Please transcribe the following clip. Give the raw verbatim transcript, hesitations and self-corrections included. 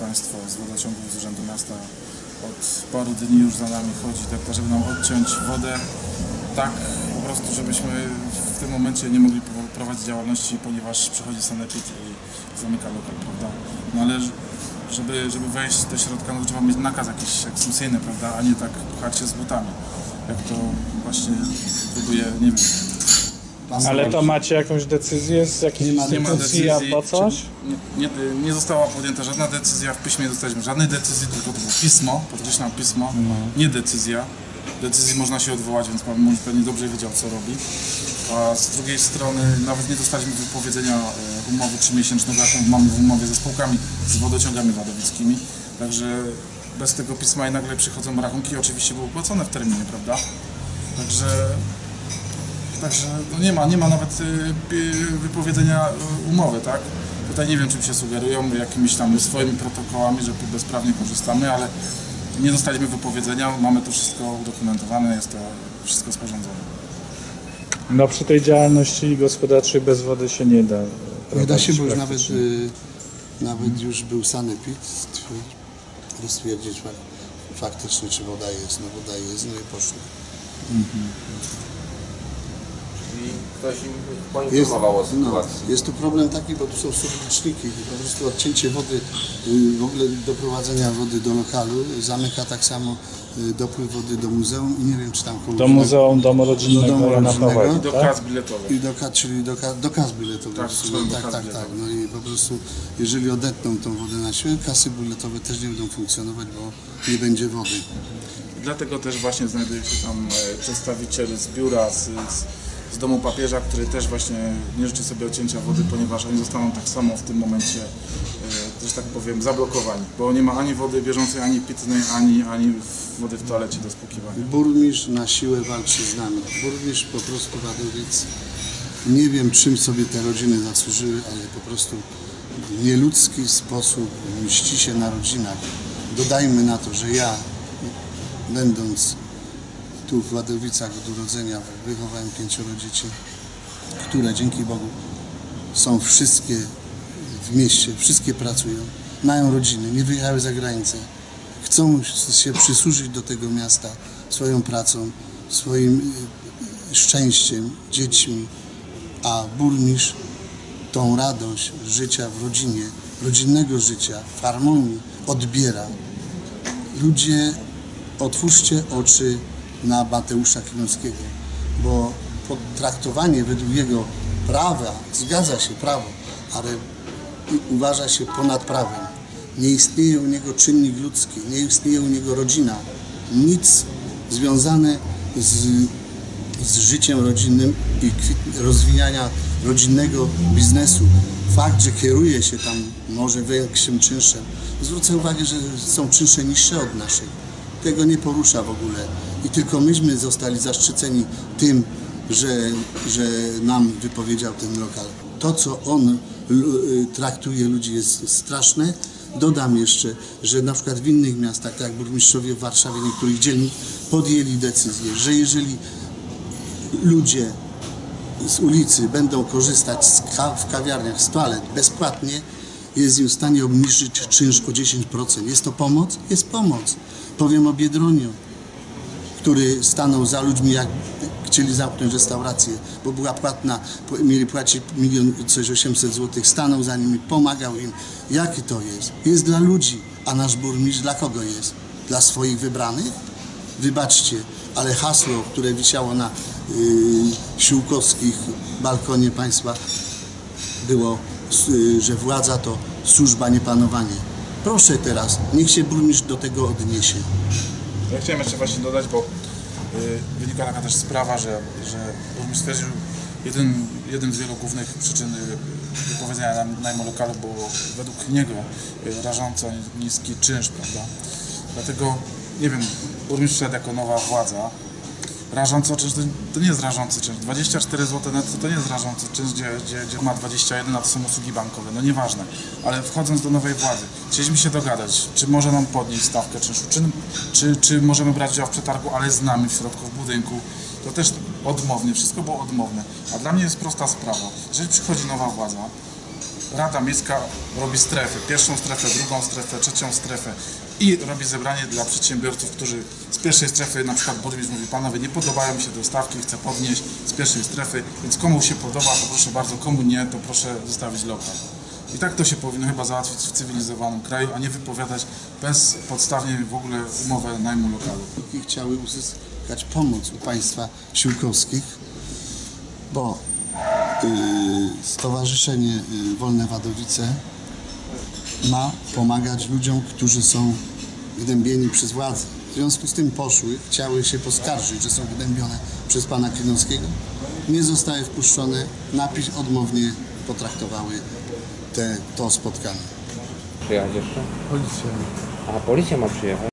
Państwo z wodociągów z Urzędu Miasta od paru dni już za nami chodzi, tak, żeby nam odciąć wodę, tak po prostu, żebyśmy w tym momencie nie mogli prowadzić działalności, ponieważ przychodzi sanepid i zamyka lokal, prawda? No ale żeby, żeby wejść do środka, no trzeba mieć nakaz jakiś ekskusyjny, prawda, a nie tak pchać się z butami, jak to właśnie próbuje, nie wiem. Ale to macie jakąś decyzję z jakiejś instytucji albo coś? Nie, nie, nie została podjęta żadna decyzja, w piśmie nie dostaliśmy żadnej decyzji, tylko to było pismo, podkreślam pismo, no. Nie decyzja. Decyzji można się odwołać, więc pan pewnie dobrze wiedział, co robi. A z drugiej strony nawet nie dostaliśmy wypowiedzenia umowy trzymiesięcznego, jaką mamy w umowie ze spółkami, z wodociągami wadowickimi. Także bez tego pisma i nagle przychodzą rachunki, oczywiście były płacone w terminie, prawda? Także Także no nie ma, nie ma nawet y, wypowiedzenia umowy, tak? Tutaj nie wiem, czym się sugerują, jakimiś tam swoimi protokołami, że bezprawnie korzystamy, ale nie dostaliśmy wypowiedzenia, mamy to wszystko udokumentowane, jest to wszystko sporządzone. No przy tej działalności gospodarczej bez wody się nie da. Nie da się, bo już nawet, y, nawet już był sanepid, który stwierdzić faktycznie, czy woda jest, no woda jest, no i poszło. Mhm. I ktoś im poinformował o sytuacji. No, jest tu problem taki, bo tu są subliczniki i po prostu odcięcie wody, w ogóle doprowadzenia wody do lokalu zamyka tak samo dopływ wody do muzeum i nie wiem, czy tam komuś... Do muzeum Domu Rodzinnego, do domu rodzinnego i do kas biletowych. I do, czyli do, do kas biletowych. Tak, tak, tak, tak, tak. No i po prostu, jeżeli odetną tą wodę na siłę, kasy biletowe też nie będą funkcjonować, bo nie będzie wody. Dlatego też właśnie znajduje się tam przedstawiciel z biura, z, z z Domu Papieża, który też właśnie nie życzy sobie odcięcia wody, ponieważ oni zostaną tak samo w tym momencie, że tak powiem, zablokowani, bo nie ma ani wody bieżącej, ani pitnej, ani, ani wody w toalecie do spłukiwania. Burmistrz na siłę walczy z nami. Burmistrz po prostu Wadowic, nie wiem, czym sobie te rodziny zasłużyły, ale po prostu w nieludzki sposób mści się na rodzinach. Dodajmy na to, że ja, będąc tu w Wadowicach od urodzenia, wychowałem pięcioro dzieci, które dzięki Bogu są wszystkie w mieście, wszystkie pracują, mają rodziny, nie wyjechały za granicę, chcą się przysłużyć do tego miasta swoją pracą, swoim szczęściem, dziećmi, a burmistrz tą radość życia w rodzinie, rodzinnego życia, w harmonii odbiera. Ludzie, otwórzcie oczy na Mateusza Klimowskiego, bo potraktowanie według jego prawa, zgadza się prawo, ale uważa się ponad prawem. Nie istnieje u niego czynnik ludzki, nie istnieje u niego rodzina, nic związane z, z życiem rodzinnym i rozwijania rodzinnego biznesu. Fakt, że kieruje się tam może większym czynszem, zwrócę uwagę, że są czynsze niższe od naszych. Tego nie porusza w ogóle i tylko myśmy zostali zaszczyceni tym, że, że nam wypowiedział ten lokal. To, co on traktuje ludzi, jest straszne. Dodam jeszcze, że na przykład w innych miastach, tak jak burmistrzowie w Warszawie, niektórych dzielnic podjęli decyzję, że jeżeli ludzie z ulicy będą korzystać z ka w kawiarniach z toalet bezpłatnie, jest im w stanie obniżyć czynsz o dziesięć procent. Jest to pomoc? Jest pomoc. Powiem o Biedroniu, który stanął za ludźmi, jak chcieli zamknąć restaurację, bo była płatna, mieli płacić milion coś osiemset złotych, stanął za nimi, pomagał im. Jaki to jest? Jest dla ludzi, a nasz burmistrz dla kogo jest? Dla swoich wybranych? Wybaczcie, ale hasło, które wisiało na yy, siłkowskich balkonie państwa, było, yy, że władza to służba, nie panowanie. Proszę teraz, niech się burmistrz do tego odniesie. Ja chciałem jeszcze właśnie dodać, bo y, wynika taka też sprawa, że, że burmistrz stwierdził, jeden, jeden z wielu głównych przyczyn wypowiedzenia najmu lokalu było według niego y, rażąco niski czynsz, prawda? Dlatego, nie wiem, burmistrz szedł jako nowa władza. Rażący czynsz to, to nie jest rażący czynsz. dwadzieścia cztery złote netto to nie jest rażący czynsz, gdzie, gdzie, gdzie ma dwadzieścia jeden, a to są usługi bankowe. No nieważne. Ale wchodząc do nowej władzy, chcieliśmy się dogadać, czy może nam podnieść stawkę czynszu, czy, czy, czy możemy brać udział w przetargu, ale z nami w środku, w budynku. To też odmownie, wszystko było odmowne. A dla mnie jest prosta sprawa. Jeżeli przychodzi nowa władza, Rada Miejska robi strefy, pierwszą strefę, drugą strefę, trzecią strefę i robi zebranie dla przedsiębiorców, którzy z pierwszej strefy, na przykład burmistrz mówi, panowie, nie podobają mi się te stawki, chcę podnieść z pierwszej strefy, więc komu się podoba, to proszę bardzo, komu nie, to proszę zostawić lokal. I tak to się powinno chyba załatwić w cywilizowanym kraju, a nie wypowiadać bezpodstawnie w ogóle umowę najmu lokalu. I chciały uzyskać pomoc u państwa siłkowskich, bo y, Stowarzyszenie y, Wolne Wadowice ma pomagać ludziom, którzy są gnębieni przez władzę. W związku z tym poszły, chciały się poskarżyć, że są gnębione przez pana Klinowskiego. Nie zostały wpuszczone, napis odmownie potraktowały te, to spotkanie. Przyjechać jeszcze? Policja. A policja ma przyjechać?